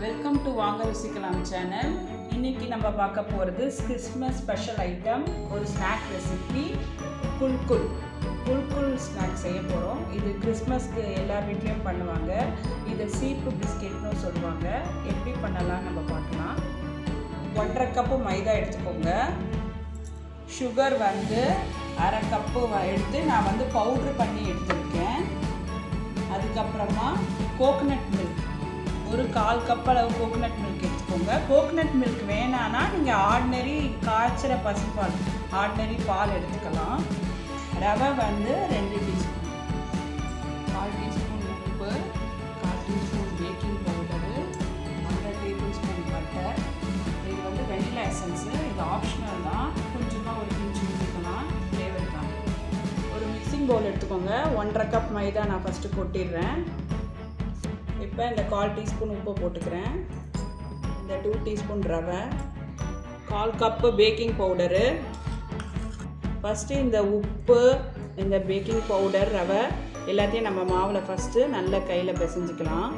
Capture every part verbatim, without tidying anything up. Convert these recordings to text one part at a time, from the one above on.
Welcome to வாங்க ருசிக்கலாம் channel. இன்னைக்கு நம்ம பார்க்க போகிறது கிறிஸ்மஸ் ஸ்பெஷல் ஐட்டம், ஒரு snack recipe kulkul. Kulkul snack செய்ய போகிறோம். இது கிறிஸ்மஸ்க்கு எல்லா வீட்லேயும் பண்ணுவாங்க. இதை சீப்பு பிஸ்கெட்னு சொல்லுவாங்க. எப்படி பண்ணலாம் நம்ம பார்க்கலாம். ஒன்றரை கப்பு மைதா எடுத்துக்கோங்க. சுகர் வந்து அரை கப்பு எடுத்து நான் வந்து பவுட்ரு பண்ணி எடுத்துருக்கேன். அதுக்கப்புறமா கோகனட் மில்க் ஒரு கால் கப் அளவு கோகனட் மில்க் எடுத்துக்கோங்க. கோகனட் மில்க் வேணான்னா நீங்கள் ஆர்டினரி காய்ச்சிற பசுப்பால் ஆர்டினரி பால் எடுத்துக்கலாம். ரவை வந்து ரெண்டு டீஸ்பூன், கால் டீஸ்பூன் உப்பு, கால் டீஸ்பூன் பேக்கிங் பவுடரு, ஒன்றரை டேபிள் ஸ்பூன் பட்டர். இது வந்து வெனிலா எசன்ஸு, இது ஆப்ஷனல் தான். கொஞ்சமாக ஒரு பிஞ்சு ஊற்றிக்கலாம், ஃப்ளேவர் தான். ஒரு மிக்சிங் பவுல் எடுத்துக்கோங்க. ஒன்றரை கப் மைதா நான் ஃபஸ்ட்டு கொட்டிடுறேன். இப்போ இந்த கால் டீஸ்பூன் உப்பு போட்டுக்கிறேன். இந்த டூ டீஸ்பூன் ரவை, கால் கப்பு பேக்கிங் பவுடரு. ஃபஸ்ட்டு இந்த உப்பு, இந்த பேக்கிங் பவுடர், ரவை எல்லாத்தையும் நம்ம மாவில் ஃபஸ்ட்டு நல்ல கையில் பிசைஞ்சிக்கலாம்.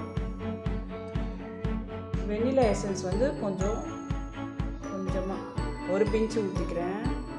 வெனிலா எசன்ஸ் வந்து கொஞ்சம் கொஞ்சமாக ஒரு பிஞ்சு ஊற்றிக்கிறேன்.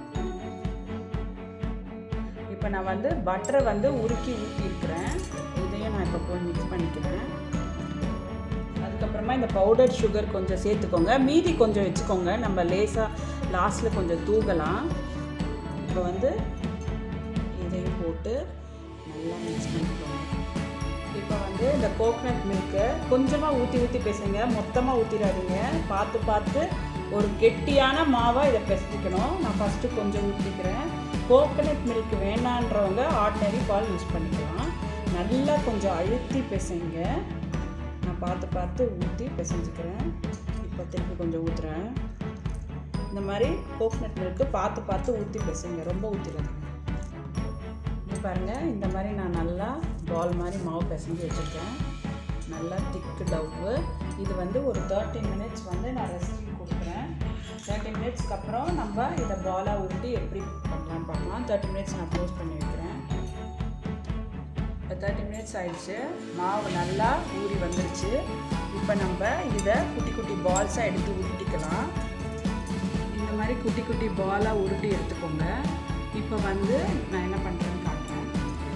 இப்போ நான் வந்து பட்டரை வந்து உருக்கி ஊற்றிருக்கிறேன். இதையும் நான் இப்போ போய் மிக்ஸ் பண்ணிக்கிறேன். அதுக்கப்புறமா இந்த பவுடர் சுகர் கொஞ்சம் சேர்த்துக்கோங்க. மீதி கொஞ்சம் வச்சுக்கோங்க, நம்ம லேசாக லாஸ்ட்டில் கொஞ்சம் தூகலாம். இப்போ வந்து இதையும் போட்டு நல்லா மிக்ஸ் பண்ணிக்கோங்க. இப்போ வந்து இந்த கோகனட் மில்க்கை கொஞ்சமாக ஊற்றி ஊற்றி பேசுங்க, மொத்தமாக ஊற்றிடாதீங்க. பார்த்து பார்த்து ஒரு கெட்டியான மாவாக இதை பிசைக்கணும். நான் ஃபஸ்ட்டு கொஞ்சம் ஊற்றிக்கிறேன். கோகனட் மில்க் வேணான்றவங்க ஆர்டினரி பால் யூஸ் பண்ணிக்கலாம். நல்லா கொஞ்சம் அழுத்தி பிசைங்க. நான் பார்த்து பார்த்து ஊற்றி பிசைஞ்சிக்கிறேன். இப்போ திருப்பி கொஞ்சம் ஊற்றுறேன். இந்த மாதிரி கோகனட் மில்க்கு பார்த்து பார்த்து ஊற்றி பிசைங்க, ரொம்ப ஊற்றிடாதீங்க. இது பாருங்கள், இந்த மாதிரி நான் நல்லா பால் மாதிரி மாவு பிசைஞ்சு வச்சுருக்கேன். நல்லா திக்கு டவ்வு. இது வந்து ஒரு தேர்ட்டி மினிட்ஸ் வந்து நான் ரெசிபி கொடுக்குறேன். தேர்ட்டி மினிட்ஸ்க்கு அப்புறம் நம்ம இதை பாலாக உருட்டி எப்படி பண்ணலான்னு பார்க்கலாம். தேர்ட்டி மினிட்ஸ் நான் க்ளோஸ் பண்ணி வைக்கிறேன். இப்போ தேர்ட்டி மினிட்ஸ் ஆயிடுச்சு. மாவு நல்லா ஊறி வந்துருச்சு. இப்போ நம்ம இதை குட்டி குட்டி பால்ஸாக எடுத்து உருட்டிக்கலாம். இந்த மாதிரி குட்டி குட்டி பாலாக உருட்டி எடுத்துக்கோங்க. இப்போ வந்து நான் என்ன பண்ணுறேன்னு காட்டுறேன்.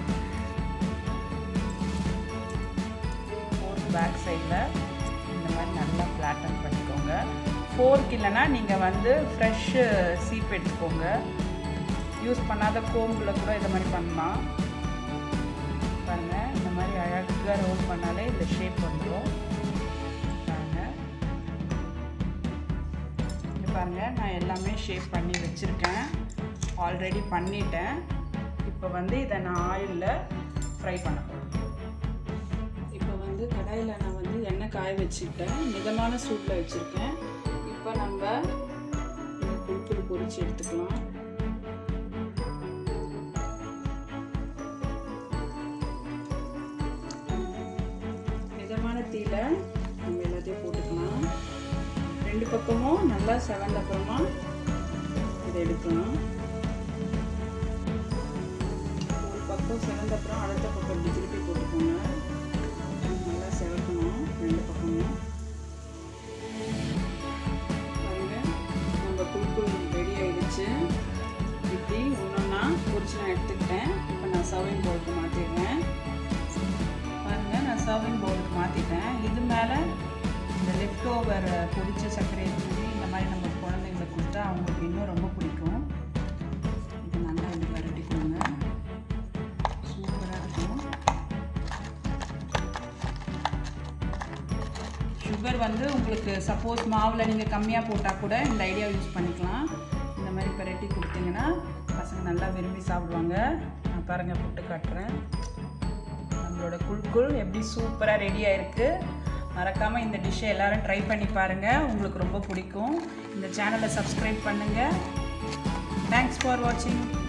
ஃபோர்க் பேக் சைடில் இந்த மாதிரி நல்லா ஃப்ளாட்டன் பண்ணிக்கோங்க. ஃபோர்க் இல்லைன்னா நீங்கள் வந்து ஃப்ரெஷ்ஷு சீப் எடுத்துக்கோங்க. யூஸ் பண்ணாத கோம்பில் கூட இதை மாதிரி பண்ணலாம். பாருங்கள், இந்த மாதிரி அழகாக ரோல் பண்ணாலே இந்த ஷேப் வந்துடும். பாருங்கள், இது பாருங்கள், நான் எல்லாமே ஷேப் பண்ணி வச்சுருக்கேன். ஆல்ரெடி பண்ணிட்டேன். இப்போ வந்து இதை நான் ஆயிலில் ஃப்ரை பண்ண போகிறேன். இப்போ வந்து கடாயில் நான் வந்து எண்ணெய் காய வச்சுக்கிட்டேன். மிதமான சூட்டில் வச்சுருக்கேன். இப்போ நம்ம இந்த குல்குல் பொரிச்சு எடுத்துக்கலாம். தீல நம்ம எல்லாத்தையும் போட்டுக்கலாம். ரெண்டு பக்கமும் நல்லா செவந்த அப்புறமா இதை எடுக்கலாம். ஒரு பக்கம் செவந்த அப்புறம் அடுத்த பக்கம் இப்படி திருப்பி போட்டுக்கோங்க. நல்லா செவக்கணும் ரெண்டு பக்கமும். பாருங்க, நம்ம குல்குல் ரெடி ஆயிடுச்சு. இப்படி ஒன்றொன்னா பொரிச்சு நான் எடுத்துக்கிட்டேன். இப்போ நான் சர்விங் பவுலுக்கு மாற்றிடுவேன். பாருங்கள், நான் சர்விங் பவுலுக்கு மாற்றிட்டேன். இது மேலே இந்த லெஃப்ட் ஓவர் பொடிச்ச சர்க்கரையை தூவி இந்த மாதிரி நம்ம குழந்தைங்களுக்கு கொடுத்தா அவங்களுக்கு இன்னும் ரொம்ப பிடிக்கும். இது நல்லா இது விரட்டிக்கோங்க. சூப்பராக இருக்கும். சுகர் வந்து உங்களுக்கு சப்போஸ் மாவில் நீங்கள் கம்மியாக போட்டால் கூட இந்த ஐடியா யூஸ் பண்ணிக்கலாம். இந்த மாதிரி விரட்டி கொடுத்தீங்கன்னா பசங்க நல்லா விரும்பி சாப்பிடுவாங்க. நான் பாருங்கள் போட்டு காட்டுறேன். நம்மளோட குல்குல் எப்படி சூப்பராக ரெடி ஆகிருக்கு. மறக்காமல் இந்த டிஷ்ஷை எல்லோரும் ட்ரை பண்ணி பாருங்கள், உங்களுக்கு ரொம்ப பிடிக்கும். இந்த சேனலை சப்ஸ்கிரைப் பண்ணுங்கள். தேங்க்ஸ் ஃபார் வாட்சிங்.